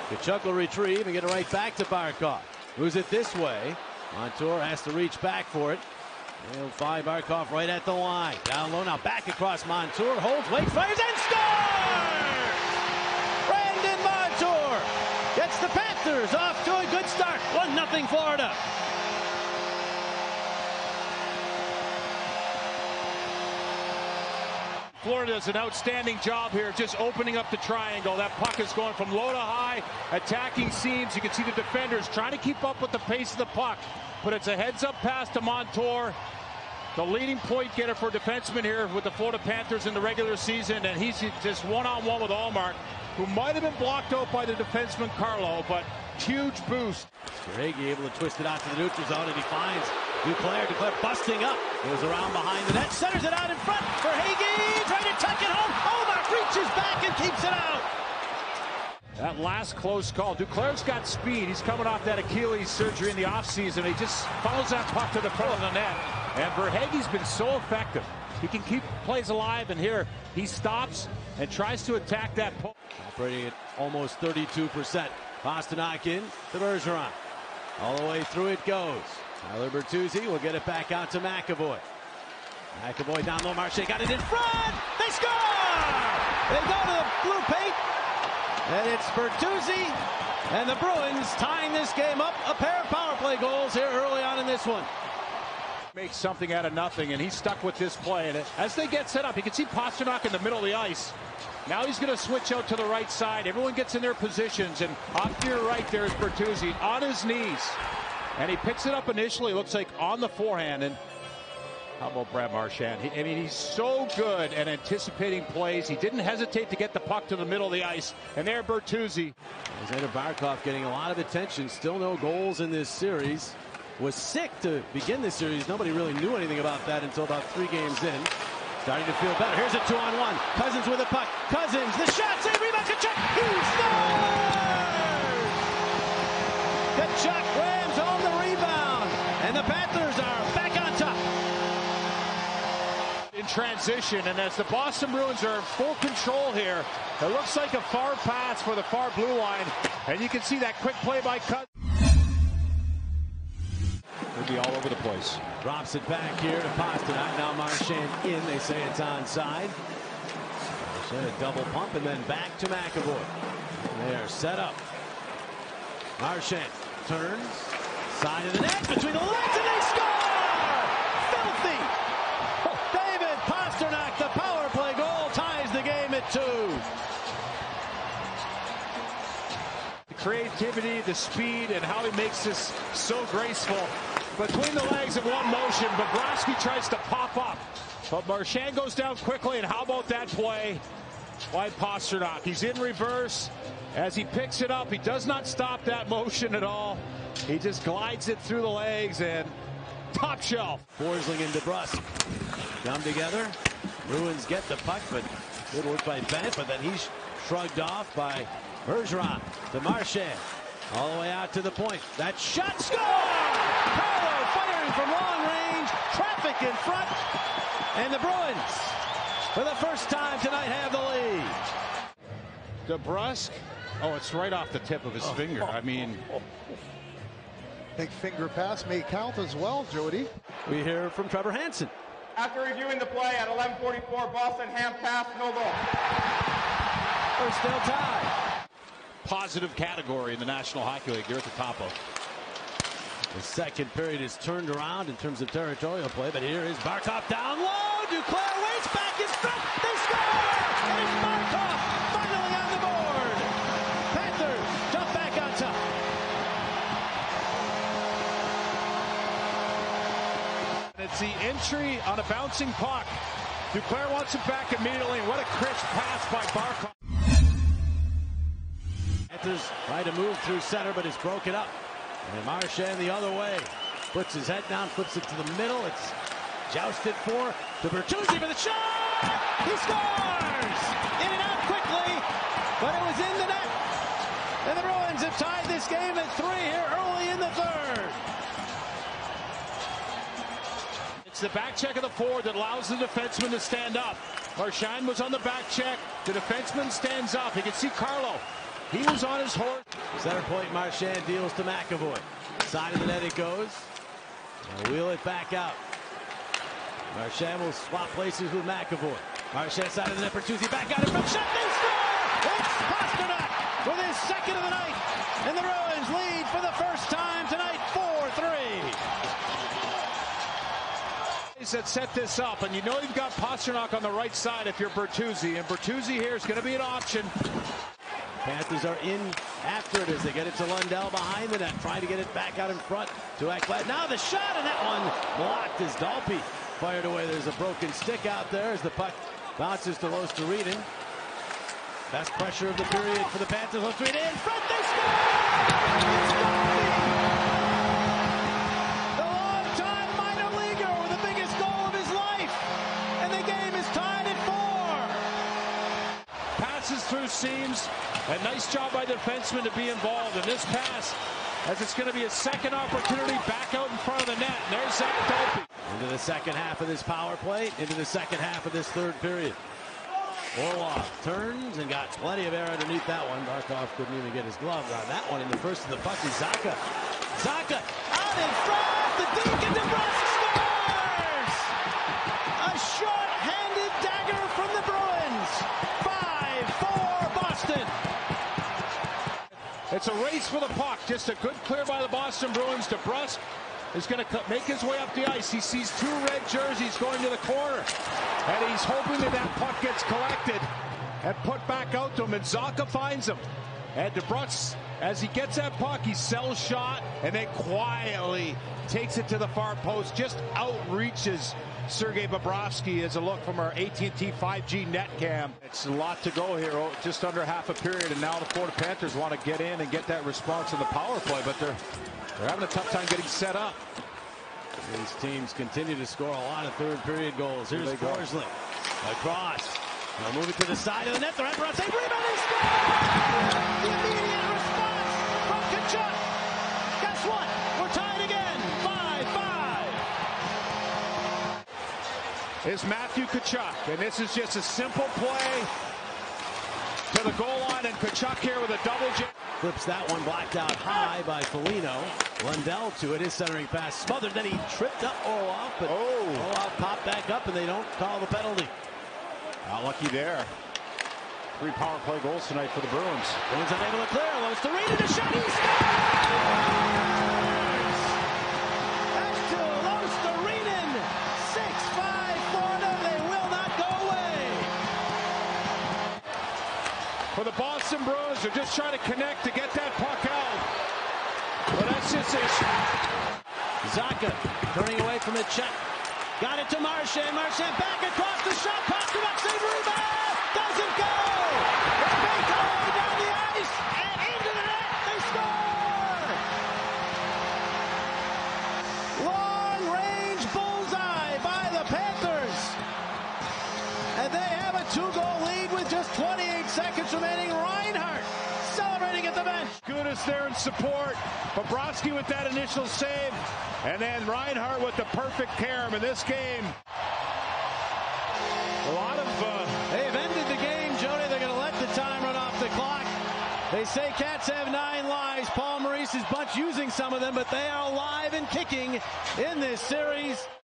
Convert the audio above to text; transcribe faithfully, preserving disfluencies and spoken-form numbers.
Kachuk will retrieve and get it right back to Barkov. Moves it this way. Montour has to reach back for it. He'll find Barkov right at the line. Down low now, back across Montour. Holds, waits, fires, and scores! Brandon Montour gets the Panthers off to a good start. one nothing Florida. Florida does an outstanding job here just opening up the triangle. That puck is going from low to high, attacking seams. You can see the defenders trying to keep up with the pace of the puck. But it's a heads-up pass to Montour, the leading point getter for defensemen here with the Florida Panthers in the regular season. And he's just one-on-one with Allmark, who might have been blocked out by the defenseman Carlo, but huge boost. Verhaeghe able to twist it out to the neutral zone, and he finds Duclair. Duclair busting up. Goes around behind the net, centers it out in front. Verhaeghe trying to tuck it home. Allmark reaches back and keeps it out. That last close call. Duclair's got speed. He's coming off that Achilles surgery in the offseason. He just follows that puck to the front of the net. And Verhaeghe's been so effective. He can keep plays alive, and here he stops and tries to attack that puck. Operating at almost thirty-two percent. Pasternak in to Bergeron. All the way through it goes. Tyler Bertuzzi will get it back out to McAvoy. McAvoy down low. Marchand got it in front. They score! They go to the blue paint. And it's Bertuzzi and the Bruins tying this game up. A pair of power play goals here early on in this one. Makes something out of nothing, and he's stuck with this play. And as they get set up, you can see Pasternak in the middle of the ice. Now he's going to switch out to the right side. Everyone gets in their positions, and off to your right there is Bertuzzi on his knees. And he picks it up initially, looks like on the forehand. And how about Brad Marchand? He, I mean, he's so good at anticipating plays. He didn't hesitate to get the puck to the middle of the ice. And there, Bertuzzi. Alexander Barkov getting a lot of attention. Still no goals in this series. Was sick to begin this series. Nobody really knew anything about that until about three games in. Starting to feel better. Here's a two-on-one. Cousins with a puck. Cousins, the shot, save, rebound, Kachuk. He scores! Kachuk rams on the rebound, and the Panthers are back on top. In transition, and as the Boston Bruins are in full control here, it looks like a far pass for the far blue line, and you can see that quick play by Cousins. Would be all over the place. Drops it back here to Pasternak. Now Marchand in. They say it's onside. Marchand a double pump and then back to McAvoy. They are set up. Marchand turns. Side of the net between the legs and they score! Filthy! David Pasternak, the power play goal, ties the game at two. The creativity, the speed, and how he makes this so graceful. Between the legs in one motion, Bobrovsky tries to pop up. But Marchand goes down quickly, and how about that play by Pasternak? He's in reverse. As he picks it up, he does not stop that motion at all. He just glides it through the legs, and top shelf. Forsling and DeBrusk come together. Bruins get the puck, but good work by Bennett, but then he's shrugged off by Bergeron to Marchand. All the way out to the point. That shot, score! Carlo firing from long range. Traffic in front. And the Bruins, for the first time tonight, have the lead. DeBrusk. Oh, it's right off the tip of his oh, finger. I mean, big finger pass may count as well, Jody. We hear from Trevor Hansen. After reviewing the play at eleven forty-four, Boston hand pass, no goal. We're still tied. Positive category in the National Hockey League. They're at the top of. The second period is turned around in terms of territorial play, but here is Barkov down low. Duclair waits back in front. They score! And it's Barkov finally on the board. Panthers jump back on top. It's the entry on a bouncing puck. Duclair wants it back immediately. What a crisp pass by Barkov. Panthers try to move through center, but it's broken up. And Marchand the other way. Puts his head down, flips it to the middle. It's jousted for to Bertuzzi for the shot! He scores! In and out quickly, but it was in the net. And the Bruins have tied this game at three here early in the third. It's the back check of the forward that allows the defenseman to stand up. Marchand was on the back check. The defenseman stands up. You can see Carlo He was on his horse. Center point, Marchand deals to McAvoy. Side of the net it goes. They'll wheel it back out. Marchand will swap places with McAvoy. Marchand side of the net, Bertuzzi back out in front. Shot, they score! It's Pastrnak with his second of the night. And the Bruins lead for the first time tonight, four three. That set this up, and you know you've got Pastrnak on the right side if you're Bertuzzi, and Bertuzzi here is going to be an option. Panthers are in after it as they get it to Lundell behind the net, trying to get it back out in front to Ekblad. Now the shot, and that one blocked as Dalpe fired away. There's a broken stick out there as the puck bounces to Losterinen. Best pressure of the period for the Panthers. Losterinen in front, they score! Through seams. A nice job by the defenseman to be involved in this pass, as it's going to be a second opportunity back out in front of the net. And there's Zach Dalpe. Into the second half of this power play, into the second half of this third period. Orlov turns and got plenty of air underneath that one. Barkov couldn't even get his glove on that one. In the first of the puck is Zacha. Zacha out in front. The deke, and DeBrusk scores! A short-handed dagger from the Bruins. It's a race for the puck. Just a good clear by the Boston Bruins. DeBrusk is going to make his way up the ice. He sees two red jerseys going to the corner, and he's hoping that that puck gets collected and put back out to him, and Zacha finds him. And DeBrusk, as he gets that puck, he sells shot and then quietly takes it to the far post, just outreaches Sergei Bobrovsky as a look from our A T and T five G net cam. It's a lot to go here, just under half a period, and now the Florida Panthers want to get in and get that response in the power play, but they're they're having a tough time getting set up. These teams continue to score a lot of third period goals. Here's Forsling across. They'll move it to the side of the net. They're at save, rebound, and score! The immediate response from Tkachuk. Guess what? We're tied again. five five. Is Matthew Tkachuk, and this is just a simple play to the goal line, and Tkachuk here with a double jump. Flips that one blocked out high by Foligno. Lundell to it. His centering pass smothered. Then he tripped up Orlov, but oh. Orlov popped back up, and they don't call the penalty. Not lucky there. Three power play goals tonight for the Bruins. Bruins unable to clear. Losterinen to shot. He scores! That's to Losterinen. six five Florida. They will not go away. For the Boston Bruins, they're just trying to connect to get that puck out. But that's just a shot. Zacha turning away from the check. Got it to Marchand. Marchand back across the shot. Pastrnak save, rebound. Doesn't go. They go down the ice and into the net. They score. Long range bullseye by the Panthers. And they have a two-goal lead with just twenty-eight seconds remaining. Reinhart celebrating at the bench. Gudas there in support. Bobrovsky with that initial save. And then Reinhart with the perfect carom in this game. A lot of... Uh... They've ended the game, Jody. They're going to let the time run off the clock. They say cats have nine lives. Paul Maurice's bunch using some of them, but they are alive and kicking in this series.